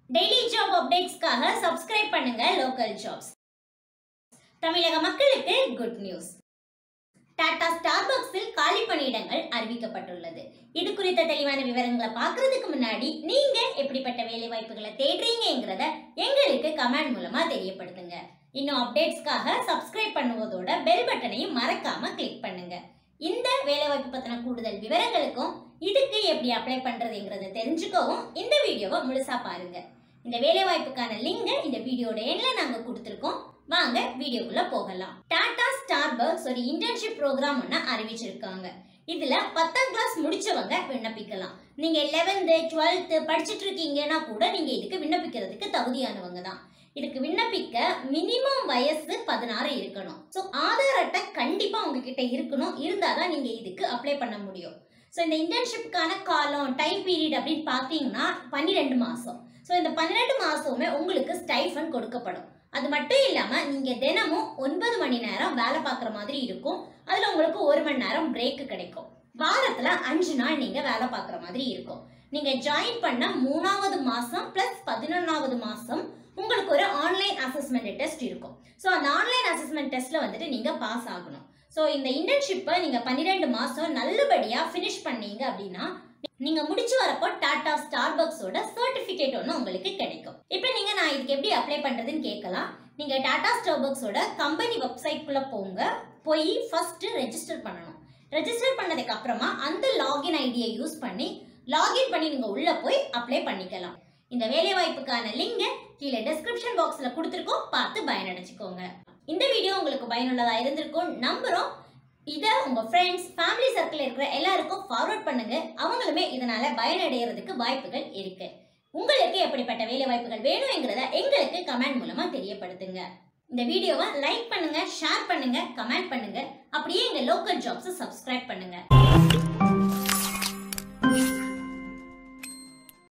Daily job அப்டேட்ஸ்க்காக subscribe பண்ணுங்க local jobs. தமிழக மக்களுக்கு குட் நியூஸ். டாடா ஸ்டார்பக்ஸில் காலி பணியிடங்கள் அறிவிக்கப்பட்டுள்ளது. இது குறித்த தெளிவான விவரங்களை பார்க்கறதுக்கு முன்னாடி நீங்க எப்படிப்பட்ட வேலை வாய்ப்புகளை தேடுறீங்கிறத எங்களுக்கு கமெண்ட் மூலமா தெரியப்படுத்துங்க. இன்னும் அப்டேட்ஸ்க்காக சப்ஸ்கிரைப் பண்ணுவதோட பெல் பட்டனையும் மறக்காம கிளிக் பண்ணுங்க. இந்த வேலைவாய்ப்பு பத்தின கூடுதல் விவரங்களுக்கும் இதுக்கு எப்படி அப்ளை பண்றதுங்கிறத தெரிஞ்சுக்கவும் இந்த வீடியோவை முழுசா பாருங்க. இந்த வேலைவாய்ப்புக்கான லிங்க் இந்த வீடியோட எண்ட்ல நாங்க கொடுத்திருக்கோம். வாங்க வீடியோக்குள்ள போகலாம். டாடா ஸ்டார்பக்ஸ் ஒரு இன்டர்ன்ஷிப் ப்ரோக்ராம் ஒன்று அறிவிச்சிருக்காங்க. இதுல 10ஆம் கிளாஸ் முடிச்சவங்க விண்ணப்பிக்கலாம். நீங்க 11th 12th படிச்சுட்டு இருக்கீங்கன்னா கூட நீங்க இதுக்கு விண்ணப்பிக்கிறதுக்கு தகுதியானவங்க தான். இதுக்கு விண்ணப்பிக்க மினிமம் வயசு 16 இருக்கணும். ஸோ ஆதார் அட்டை கண்டிப்பா உங்ககிட்ட இருக்கணும். இருந்தாதான் நீங்க இதுக்கு அப்ளை பண்ண முடியும். ஸோ இந்த இன்டர்ன்ஷிப்கான காலம் டைம் பீரியட் அப்படின்னு பார்த்தீங்கன்னா 12 மாசம். ஸோ இந்த 12 மாசமுமே உங்களுக்கு ஸ்டைஃபன் கொடுக்கப்படும். அது மட்டும் இல்லாம நீங்க தினமும் 9 மணி நேரம் வேலை பார்க்குற மாதிரி இருக்கும். அதுல உங்களுக்கு 1 மணி நேரம் பிரேக் கிடைக்கும். வாரத்துல 5 நாள் நீங்க வேலை பார்க்குற மாதிரி இருக்கும். நீங்க ஜாயின் பண்ண 3ஆவது மாசம் பிளஸ் 11ஆவது மாசம் உங்களுக்கு ஒரு ஆன்லைன் அசஸ்மெண்ட் டெஸ்ட் இருக்கும். ஸோ அந்த ஆன்லைன் அசஸ்மெண்ட் டெஸ்ட்ல வந்துட்டு நீங்க பாஸ் ஆகணும். ஸோ இந்த இன்டர்ன்ஷிப்பை நீங்க 12 மாசம் நல்லபடியா ஃபினிஷ் பண்ணீங்க அப்படின்னா நீங்க முடிச்சு வரப்போ டாடா ஸ்டார்பக்ஸோட சர்டிபிகேட் ஒன்று உங்களுக்கு கிடைக்கும். இப்போ நீங்க நான் இதுக்கு எப்படி அப்ளை பண்றதுன்னு கேட்கலாம். நீங்க டாடா ஸ்டார்பக்ஸோட கம்பெனி வெப்சைட்குள்ள போய் ஃபர்ஸ்ட் ரெஜிஸ்டர் பண்ணணும். ரெஜிஸ்டர் பண்ணதுக்கு அப்புறமா அந்த லாகின் ஐடியை யூஸ் பண்ணி லாகின் பண்ணி நீங்க உள்ள போய் அப்ளை பண்ணிக்கலாம். இந்த வேலை வாய்ப்புக்கான லிங்கை கீழே டிஸ்கிரிப்ஷன் பாக்ஸ்ல கொடுத்துருக்கோம். பார்த்து பயனடைச்சுக்கோங்க. இந்த வீடியோ உங்களுக்கு பயனுள்ளதா இருந்திருக்கும் நம்புறோம். இதை உங்க ஃப்ரெண்ட்ஸ் ஃபேமிலி சர்க்கிள் இருக்கிற எல்லாருக்கும் ஃபார்வர்ட் பண்ணுங்க. அவங்களுமே இதனால பயனடைகிறதுக்கு வாய்ப்புகள் இருக்கு. உங்களுக்கு எப்படிப்பட்ட வேலை வாய்ப்புகள் வேணும்ங்கிறத எங்களுக்கு கமெண்ட் மூலமா தெரியப்படுத்துங்க. இந்த வீடியோவை லைக் பண்ணுங்க, ஷேர் பண்ணுங்க, கமெண்ட் பண்ணுங்க. அப்படியே எங்க லோக்கல் ஜாப்ஸ் சப்ஸ்கிரைப் பண்ணுங்க.